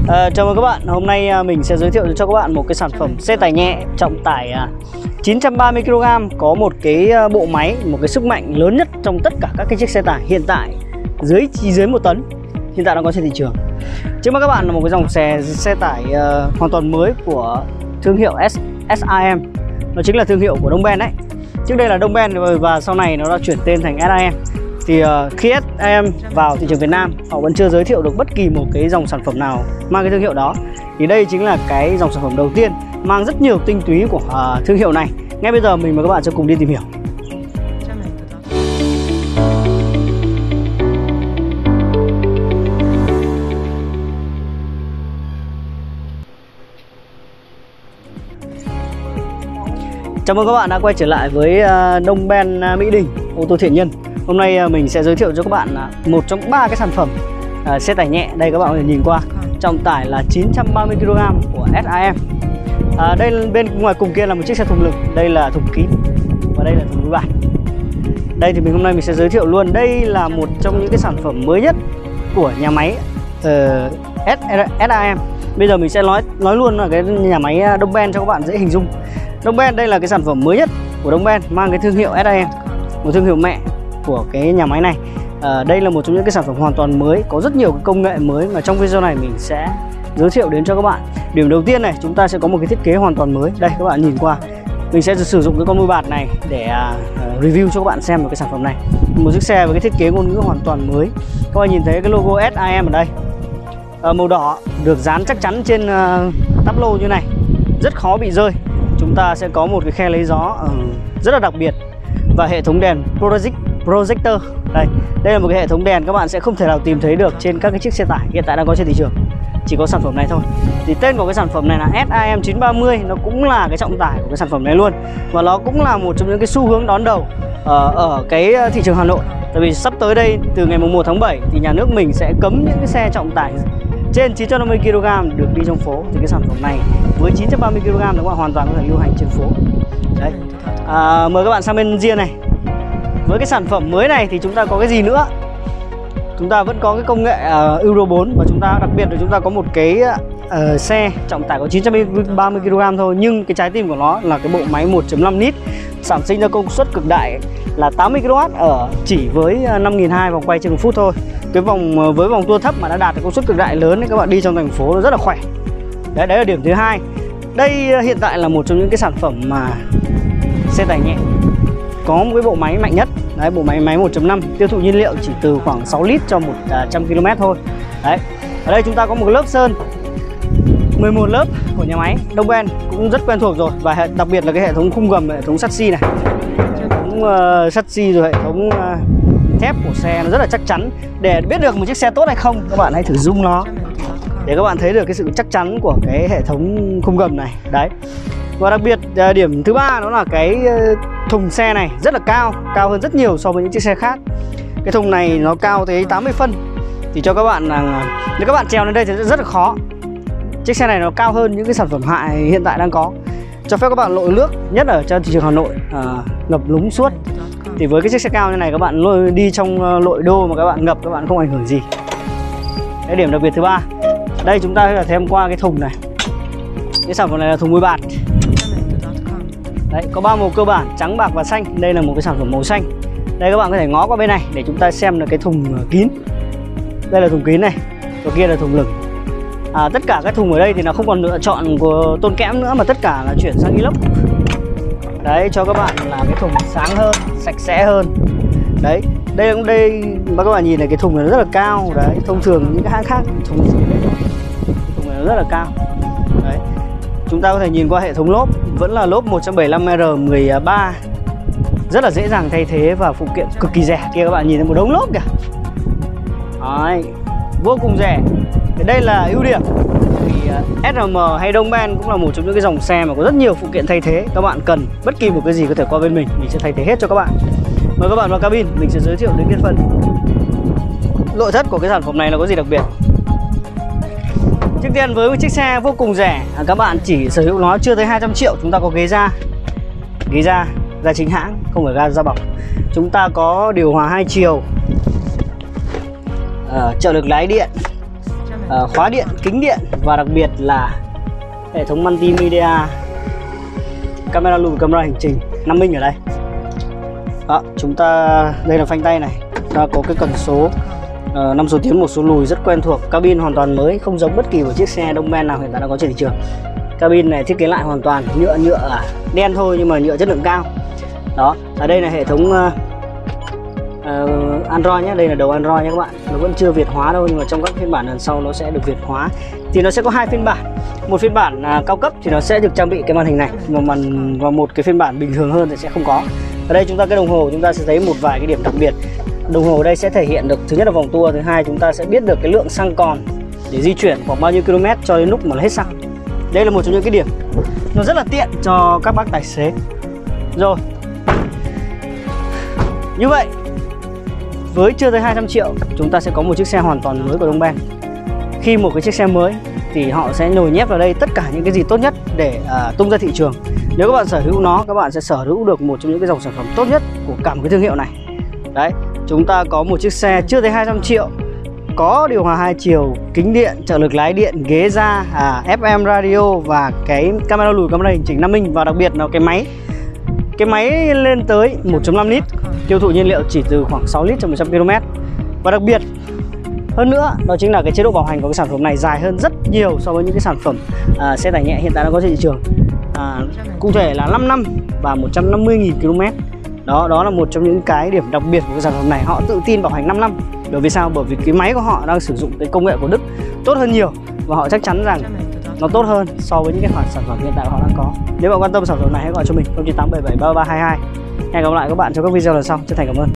Chào mừng các bạn, hôm nay mình sẽ giới thiệu cho các bạn một cái sản phẩm xe tải nhẹ trọng tải 930 kg, có một cái bộ máy, một cái sức mạnh lớn nhất trong tất cả các cái chiếc xe tải hiện tại dưới 1 tấn hiện tại đang có trên thị trường. Trước mắt các bạn là một cái dòng xe tải hoàn toàn mới của thương hiệu SIM. Nó chính là thương hiệu của Dongben đấy. Trước đây là Dongben và sau này nó đã chuyển tên thành SIM. Thì khi SIM vào thị trường Việt Nam, họ vẫn chưa giới thiệu được bất kỳ một cái dòng sản phẩm nào mang cái thương hiệu đó. Thì đây chính là cái dòng sản phẩm đầu tiên mang rất nhiều tinh túy của thương hiệu này. Ngay bây giờ mình mời các bạn sẽ cùng đi tìm hiểu. Chào mừng các bạn đã quay trở lại với Dongben Mỹ Đình ô tô thiện nhân. Hôm nay mình sẽ giới thiệu cho các bạn một trong 3 cái sản phẩm xe tải nhẹ. Đây các bạn có thể nhìn qua, trọng tải là 930 kg của SIM. Đây bên ngoài cùng kia là một chiếc xe thùng lửng, đây là thùng kín và đây là thùng mũi bạt. Đây thì hôm nay mình sẽ giới thiệu luôn. Đây là một trong những cái sản phẩm mới nhất của nhà máy SIM. Bây giờ mình sẽ nói luôn là cái nhà máy Dongben cho các bạn dễ hình dung. Dongben đây là cái sản phẩm mới nhất của Dongben, mang cái thương hiệu SIM, một thương hiệu mẹ của cái nhà máy này. Đây là một trong những cái sản phẩm hoàn toàn mới, có rất nhiều cái công nghệ mới mà trong video này mình sẽ giới thiệu đến cho các bạn. Điểm đầu tiên này, chúng ta sẽ có một cái thiết kế hoàn toàn mới. Đây các bạn nhìn qua, mình sẽ sử dụng cái con mui bạt này để review cho các bạn xem về cái sản phẩm này. Một chiếc xe với cái thiết kế ngôn ngữ hoàn toàn mới. Các bạn nhìn thấy cái logo SIM ở đây, màu đỏ được dán chắc chắn trên táp lô như này, rất khó bị rơi. Chúng ta sẽ có một cái khe lấy gió rất là đặc biệt và hệ thống đèn projector. Đây là một cái hệ thống đèn các bạn sẽ không thể nào tìm thấy được trên các cái chiếc xe tải hiện tại đang có trên thị trường, chỉ có sản phẩm này thôi. Thì tên của cái sản phẩm này là SIM 930, nó cũng là cái trọng tải của cái sản phẩm này luôn, và nó cũng là một trong những cái xu hướng đón đầu ở cái thị trường Hà Nội. Tại vì sắp tới đây, từ ngày 1 tháng 7 thì nhà nước mình sẽ cấm những cái xe trọng tải trên 950 kg được đi trong phố. Thì cái sản phẩm này với 930 kg các bạn hoàn toàn có thể lưu hành trên phố. Đấy. Mời các bạn sang bên ria này. Với cái sản phẩm mới này thì chúng ta có cái gì nữa? Chúng ta vẫn có cái công nghệ Euro 4, và chúng ta đặc biệt là chúng ta có một cái xe trọng tải có 930 kg thôi, nhưng cái trái tim của nó là cái bộ máy 1.5 lít sản sinh ra công suất cực đại là 80 kW ở chỉ với 5.200 vòng quay trên 1 phút thôi. Cái với vòng tua thấp mà đã đạt được công suất cực đại lớn thì các bạn đi trong thành phố nó rất là khỏe. Đấy là điểm thứ hai. Đây hiện tại là một trong những cái sản phẩm mà xe tải nhẹ có một cái bộ máy mạnh nhất. Đấy, bộ máy 1.5 tiêu thụ nhiên liệu chỉ từ khoảng 6 lít cho 100 km thôi. Đấy. Ở đây chúng ta có một cái lớp sơn 11 lớp của nhà máy Dongben, cũng rất quen thuộc rồi, và đặc biệt là cái hệ thống khung gầm, hệ thống sắt xi này, hệ thống sắt xi rồi hệ thống thép của xe nó rất là chắc chắn. Để biết được một chiếc xe tốt hay không, các bạn hãy thử zoom nó để các bạn thấy được cái sự chắc chắn của cái hệ thống khung gầm này. Đấy. Và đặc biệt điểm thứ ba đó là cái thùng xe này rất là cao hơn rất nhiều so với những chiếc xe khác. Cái thùng này nó cao tới 80 phân, thì cho các bạn là nếu các bạn trèo lên đây thì rất là khó. Chiếc xe này nó cao hơn những cái sản phẩm hiện tại đang có, cho phép các bạn lội nước, nhất ở trên thị trường Hà Nội ngập lúng suốt. Thì với cái chiếc xe cao như này, các bạn đi trong nội đô mà các bạn ngập, các bạn không ảnh hưởng gì. Cái điểm đặc biệt thứ ba, đây chúng ta thêm qua cái thùng này. Cái sản phẩm này là thùng mui bạt. Đấy, có 3 màu cơ bản, trắng, bạc và xanh. Đây là một cái sản phẩm màu xanh. Đây các bạn có thể ngó qua bên này để chúng ta xem được cái thùng kín. Đây là thùng kín này, và kia là thùng lửng. Tất cả các thùng ở đây thì nó không còn lựa chọn của tôn kẽm nữa, mà tất cả là chuyển sang inox. Đấy, cho các bạn là cái thùng sáng hơn, sạch sẽ hơn. Đấy, đây mà các bạn nhìn này, cái thùng này nó rất là cao. Đấy, thông thường những cái hãng khác thùng này nó rất là cao. Đấy. Chúng ta có thể nhìn qua hệ thống lốp, vẫn là lốp 175R13, rất là dễ dàng thay thế và phụ kiện cực kỳ rẻ. Kia các bạn nhìn thấy một đống lốp kìa. Đấy, vô cùng rẻ. Thì đây là ưu điểm. Thì SM hay Dongben cũng là một trong những cái dòng xe mà có rất nhiều phụ kiện thay thế. Các bạn cần bất kỳ một cái gì có thể qua bên mình sẽ thay thế hết cho các bạn. Mời các bạn vào cabin, mình sẽ giới thiệu đến cái phần nội thất của cái sản phẩm này là có gì đặc biệt. Trước tiên với một chiếc xe vô cùng rẻ, các bạn chỉ sở hữu nó chưa tới 200 triệu, chúng ta có ghế da chính hãng, không phải da bọc. Chúng ta có điều hòa 2 chiều, trợ lực lái điện, khóa điện, kính điện và đặc biệt là hệ thống multimedia, camera lùi, camera hành trình 5 inch ở đây. Đó, chúng ta đây là phanh tay này, ta có cái cần số 5 số tiến 1 số lùi rất quen thuộc. Cabin hoàn toàn mới, không giống bất kỳ một chiếc xe Đông Ben nào hiện tại đang có trên thị trường. Cabin này thiết kế lại hoàn toàn nhựa đen thôi nhưng mà nhựa chất lượng cao. Đó, ở đây là hệ thống Android nhé, đây là đầu Android nhé các bạn. Nó vẫn chưa Việt hóa đâu nhưng mà trong các phiên bản lần sau nó sẽ được Việt hóa. Thì nó sẽ có hai phiên bản. Một phiên bản cao cấp thì nó sẽ được trang bị cái màn hình này, và một cái phiên bản bình thường hơn thì sẽ không có. Ở đây chúng ta cái đồng hồ chúng ta sẽ thấy một vài cái điểm đặc biệt. Đồng hồ ở đây sẽ thể hiện được thứ nhất là vòng tua, thứ hai chúng ta sẽ biết được cái lượng xăng còn để di chuyển khoảng bao nhiêu km cho đến lúc mà hết xăng. Đây là một trong những cái điểm nó rất là tiện cho các bác tài xế. Rồi, như vậy với chưa tới 200 triệu chúng ta sẽ có một chiếc xe hoàn toàn mới của Đông Ben. Khi một cái chiếc xe mới thì họ sẽ nhồi nhét vào đây tất cả những cái gì tốt nhất để tung ra thị trường. Nếu các bạn sở hữu nó, các bạn sẽ sở hữu được một trong những cái dòng sản phẩm tốt nhất của cả một cái thương hiệu này. Đấy, chúng ta có một chiếc xe chưa tới 200 triệu, có điều hòa 2 chiều, kính điện, trợ lực lái điện, ghế da, FM radio và cái camera lùi, camera hành trình 5 inch, và đặc biệt là cái máy lên tới 1.5 lít, tiêu thụ nhiên liệu chỉ từ khoảng 6 lít cho 100 km. Và đặc biệt hơn nữa đó chính là cái chế độ bảo hành của cái sản phẩm này dài hơn rất nhiều so với những cái sản phẩm xe tải nhẹ hiện tại đang có trên thị trường. Cụ thể là 5 năm và 150.000 km. Đó là một trong những cái điểm đặc biệt của cái sản phẩm này. Họ tự tin bảo hành 5 năm. Bởi vì sao? Bởi vì cái máy của họ đang sử dụng cái công nghệ của Đức tốt hơn nhiều, và họ chắc chắn rằng nó tốt hơn so với những cái sản phẩm hiện tại họ đang có. Nếu bạn quan tâm sản phẩm này hãy gọi cho mình 0987733322. Hẹn gặp lại các bạn trong các video lần sau. Chân thành cảm ơn.